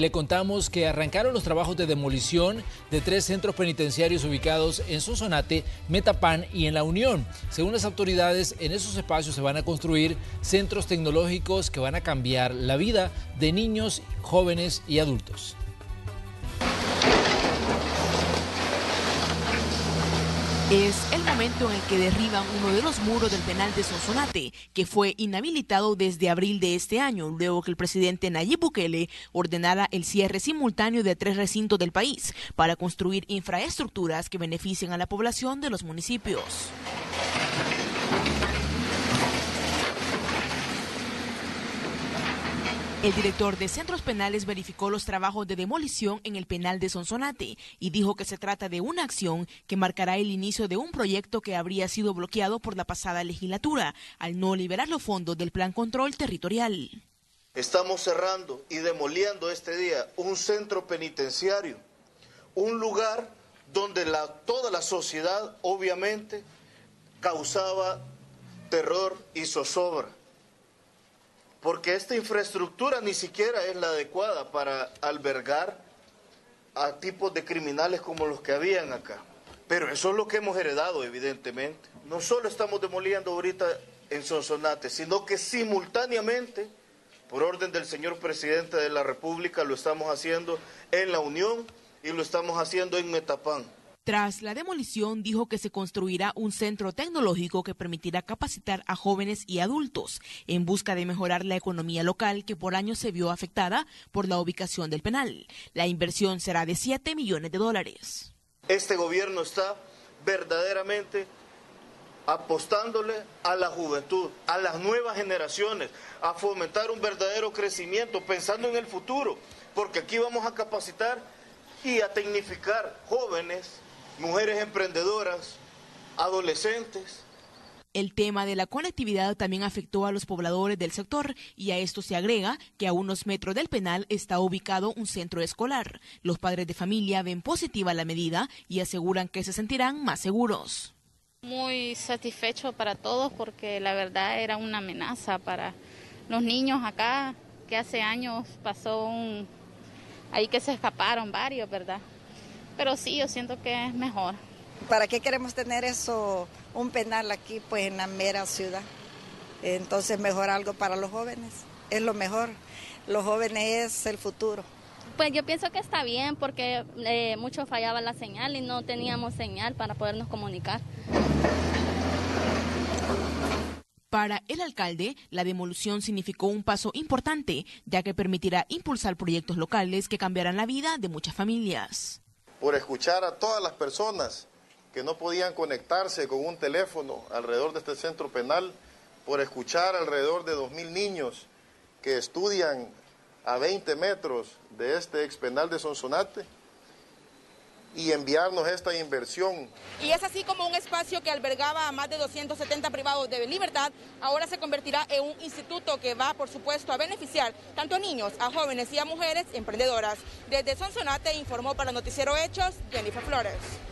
Le contamos que arrancaron los trabajos de demolición de 3 centros penitenciarios ubicados en Sonsonate, Metapán y en La Unión. Según las autoridades, en esos espacios se van a construir centros tecnológicos que van a cambiar la vida de niños, jóvenes y adultos. Es el momento en el que derriban uno de los muros del penal de Sonsonate, que fue inhabilitado desde abril de este año, luego que el presidente Nayib Bukele ordenara el cierre simultáneo de 3 recintos del país para construir infraestructuras que beneficien a la población de los municipios. El director de Centros Penales verificó los trabajos de demolición en el penal de Sonsonate y dijo que se trata de una acción que marcará el inicio de un proyecto que habría sido bloqueado por la pasada legislatura al no liberar los fondos del Plan Control Territorial. Estamos cerrando y demoliendo este día un centro penitenciario, un lugar donde toda la sociedad obviamente causaba terror y zozobra. Porque esta infraestructura ni siquiera es la adecuada para albergar a tipos de criminales como los que habían acá. Pero eso es lo que hemos heredado, evidentemente. No solo estamos demoliendo ahorita en Sonsonate, sino que simultáneamente, por orden del señor presidente de la República, lo estamos haciendo en La Unión y lo estamos haciendo en Metapán. Tras la demolición, dijo que se construirá un centro tecnológico que permitirá capacitar a jóvenes y adultos en busca de mejorar la economía local que por años se vio afectada por la ubicación del penal. La inversión será de $7 millones. Este gobierno está verdaderamente apostándole a la juventud, a las nuevas generaciones, a fomentar un verdadero crecimiento, pensando en el futuro, porque aquí vamos a capacitar y a tecnificar jóvenes, mujeres emprendedoras, adolescentes. El tema de la conectividad también afectó a los pobladores del sector y a esto se agrega que a unos metros del penal está ubicado un centro escolar. Los padres de familia ven positiva la medida y aseguran que se sentirán más seguros. Muy satisfecho para todos porque la verdad era una amenaza para los niños acá, que hace años pasó ahí que se escaparon varios, ¿verdad? Pero sí, yo siento que es mejor. ¿Para qué queremos tener eso, un penal aquí, pues en la mera ciudad? Entonces mejor algo para los jóvenes, es lo mejor. Los jóvenes es el futuro. Pues yo pienso que está bien porque mucho fallaba la señal y no teníamos señal para podernos comunicar. Para el alcalde, la demolición significó un paso importante, ya que permitirá impulsar proyectos locales que cambiarán la vida de muchas familias. Por escuchar a todas las personas que no podían conectarse con un teléfono alrededor de este centro penal, por escuchar alrededor de 2,000 niños que estudian a 20 metros de este ex penal de Sonsonate, y enviarnos esta inversión. Y es así como un espacio que albergaba a más de 270 privados de libertad, ahora se convertirá en un instituto que va, por supuesto, a beneficiar tanto a niños, a jóvenes y a mujeres emprendedoras. Desde Sonsonate informó para Noticiero Hechos, Jennifer Flores.